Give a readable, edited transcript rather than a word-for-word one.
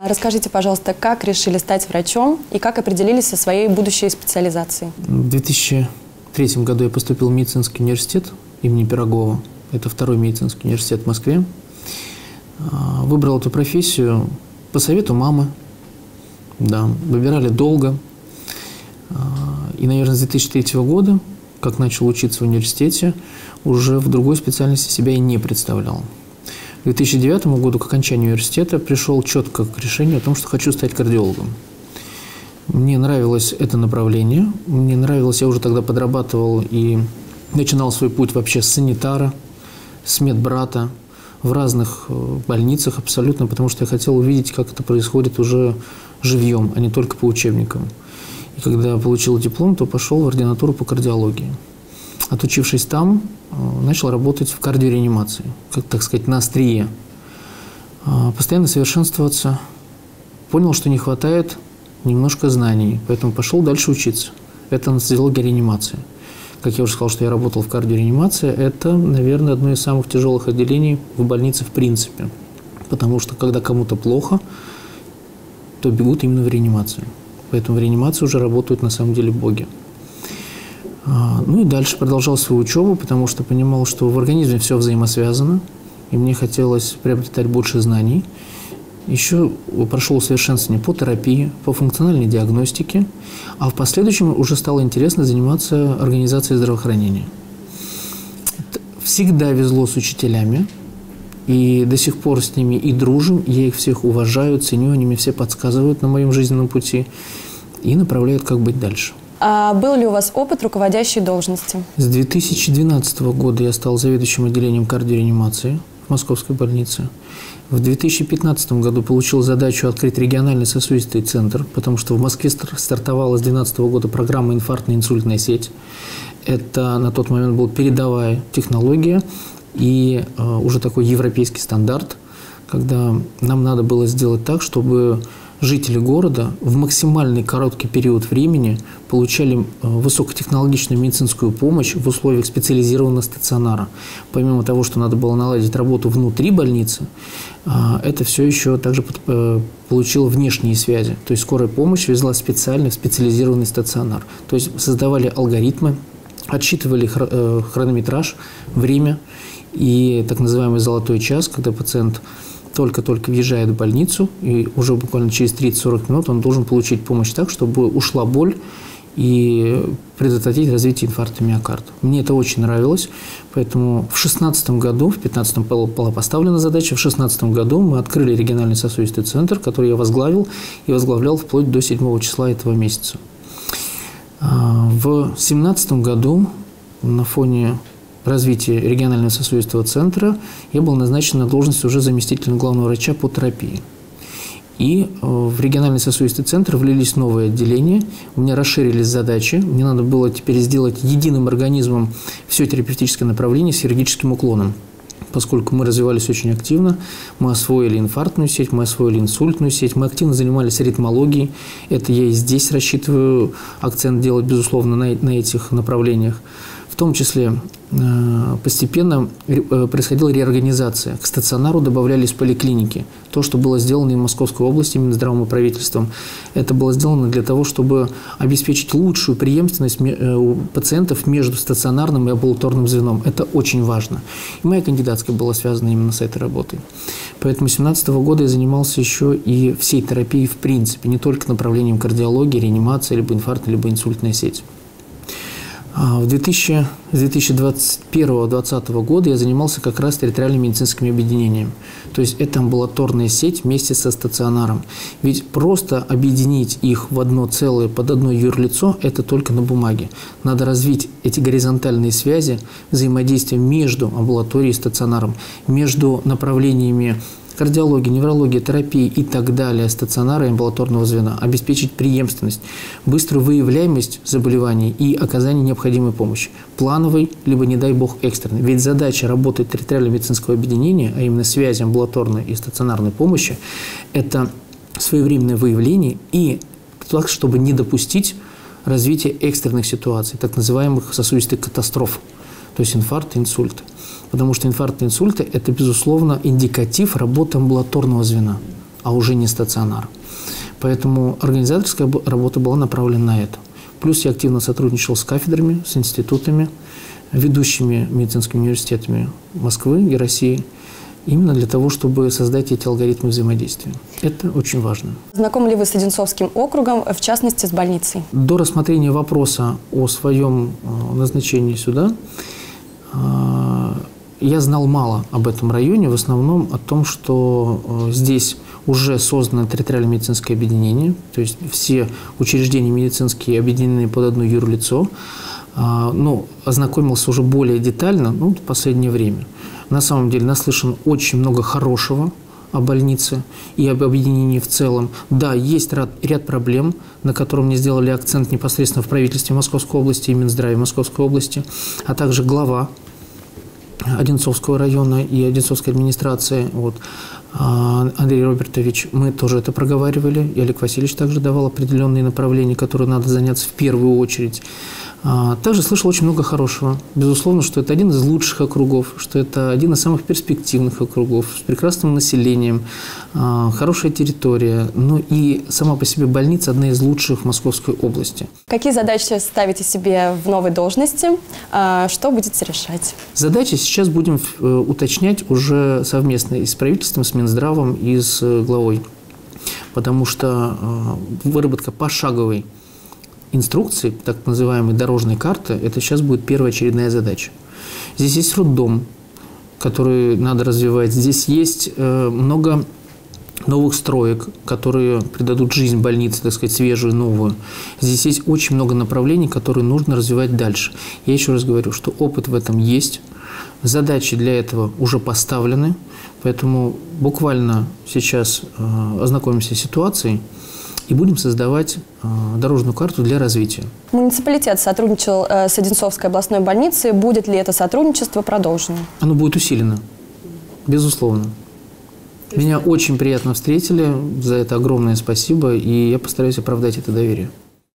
Расскажите, пожалуйста, как решили стать врачом и как определились со своей будущей специализацией? В 2003 году я поступил в медицинский университет имени Пирогова. Это второй медицинский университет в Москве. Выбрал эту профессию по совету мамы. Да, выбирали долго. И, наверное, с 2003 года, как начал учиться в университете, уже в другой специальности себя и не представлял. К 2009 году, к окончанию университета, пришел четко к решению о том, что хочу стать кардиологом. Мне нравилось это направление. Мне нравилось, я уже тогда подрабатывал и начинал свой путь вообще с санитара, с медбрата, в разных больницах абсолютно, потому что я хотел увидеть, как это происходит уже живьем, а не только по учебникам. И когда получил диплом, то пошел в ординатуру по кардиологии. Отучившись там, начал работать в кардиореанимации, как, так сказать, на острие. Постоянно совершенствоваться. Понял, что не хватает немножко знаний, поэтому пошел дальше учиться. Это анестезиология реанимации. Как я уже сказал, что я работал в кардиореанимации, это, наверное, одно из самых тяжелых отделений в больнице в принципе. Потому что, когда кому-то плохо, то бегут именно в реанимацию. Поэтому в реанимации уже работают на самом деле боги. Ну и дальше продолжал свою учебу, потому что понимал, что в организме все взаимосвязано, и мне хотелось приобретать больше знаний. Еще прошел усовершенствование по терапии, по функциональной диагностике, а в последующем уже стало интересно заниматься организацией здравоохранения. Всегда везло с учителями, и до сих пор с ними и дружим, я их всех уважаю, ценю, они мне все подсказывают на моем жизненном пути и направляют, как быть дальше. А был ли у вас опыт руководящей должности? С 2012 года я стал заведующим отделением кардиореанимации в Московской больнице. В 2015 году получил задачу открыть региональный сосудистый центр, потому что в Москве стартовала с 2012 года программа «Инфарктная инсультная сеть». Это на тот момент была передовая технология и уже такой европейский стандарт, когда нам надо было сделать так, чтобы жители города в максимальный короткий период времени получали высокотехнологичную медицинскую помощь в условиях специализированного стационара. Помимо того, что надо было наладить работу внутри больницы, это все еще также получило внешние связи. То есть скорая помощь везла специально в специализированный стационар. То есть создавали алгоритмы, отсчитывали хронометраж, время и так называемый «золотой час», когда пациент только-только въезжает в больницу, и уже буквально через 30-40 минут он должен получить помощь так, чтобы ушла боль и предотвратить развитие инфаркта миокарда. Мне это очень нравилось, поэтому в 2016 году, в 2015 была поставлена задача, в 2016 году мы открыли региональный сосудистый центр, который я возглавил и возглавлял вплоть до 7 числа этого месяца. В 2017 году на фоне развития регионального сосудистого центра я был назначен на должность уже заместителя главного врача по терапии. И в региональный сосудистый центр влились новые отделения, у меня расширились задачи, мне надо было теперь сделать единым организмом все терапевтическое направление с хирургическим уклоном. Поскольку мы развивались очень активно, мы освоили инфарктную сеть, мы освоили инсультную сеть, мы активно занимались аритмологией. Это я и здесь рассчитываю акцент делать, безусловно, на этих направлениях. В том числе постепенно происходила реорганизация. К стационару добавлялись поликлиники. То, что было сделано и в Московской области, именно здравым правительством, это было сделано для того, чтобы обеспечить лучшую преемственность у пациентов между стационарным и амбулаторным звеном. Это очень важно. И моя кандидатская была связана именно с этой работой. Поэтому с 2017 года я занимался еще и всей терапией в принципе, не только направлением кардиологии, реанимации, либо инфарктная, либо инсультная сеть. С 2021-2020 года я занимался как раз территориальным медицинским объединением. То есть это амбулаторная сеть вместе со стационаром. Ведь просто объединить их в одно целое под одно юрлицо – это только на бумаге. Надо развить эти горизонтальные связи, взаимодействие между амбулаторией и стационаром, между направлениями кардиологии, неврологии, терапии и так далее, стационара и амбулаторного звена, обеспечить преемственность, быструю выявляемость заболеваний и оказание необходимой помощи, плановой, либо, не дай бог, экстренной. Ведь задача работы территориального медицинского объединения, а именно связи амбулаторной и стационарной помощи, это своевременное выявление и так, чтобы не допустить развития экстренных ситуаций, так называемых сосудистых катастроф, то есть инфаркт, инсульт. Потому что инфаркт и инсульты – это, безусловно, индикатив работы амбулаторного звена. а уже не стационар. Поэтому организаторская работа была направлена на это. Плюс я активно сотрудничал с кафедрами, с институтами, ведущими медицинскими университетами Москвы и России, именно для того, чтобы создать эти алгоритмы взаимодействия. Это очень важно. Знакомы ли вы с Одинцовским округом, в частности, с больницей? До рассмотрения вопроса о своем назначении сюда я знал мало об этом районе, в основном о том, что здесь уже создано территориальное медицинское объединение, то есть все учреждения медицинские объединены под одно юрлицо. Ознакомился уже более детально в последнее время. На самом деле наслышан очень много хорошего о больнице и об объединении в целом. Да, есть ряд проблем, на которые мне сделали акцент непосредственно в правительстве Московской области и Минздраве Московской области, а также глава Одинцовского района и Одинцовской администрации, Андрей Робертович, мы тоже это проговаривали, и Олег Васильевич также давал определенные направления, которые надо заняться в первую очередь. Также слышал очень много хорошего. Безусловно, что это один из лучших округов, что это один из самых перспективных округов, с прекрасным населением, хорошая территория, и сама по себе больница одна из лучших в Московской области. Какие задачи ставите себе в новой должности? Что будете решать? Задачи сейчас будем уточнять уже совместно и с правительством, с Минздравом и с главой, потому что выработка пошаговой инструкции, так называемой дорожной карты, это сейчас будет первоочередная задача. Здесь есть роддом, который надо развивать. Здесь есть много новых строек, которые придадут жизнь больнице, так сказать, свежую, новую. Здесь есть очень много направлений, которые нужно развивать дальше. Я еще раз говорю, что опыт в этом есть, задачи для этого уже поставлены, поэтому буквально сейчас ознакомимся с ситуацией и будем создавать дорожную карту для развития. Муниципалитет сотрудничал с Одинцовской областной больницей. Будет ли это сотрудничество продолжено? Оно будет усилено, безусловно. Меня очень приятно встретили, за это огромное спасибо, и я постараюсь оправдать это доверие.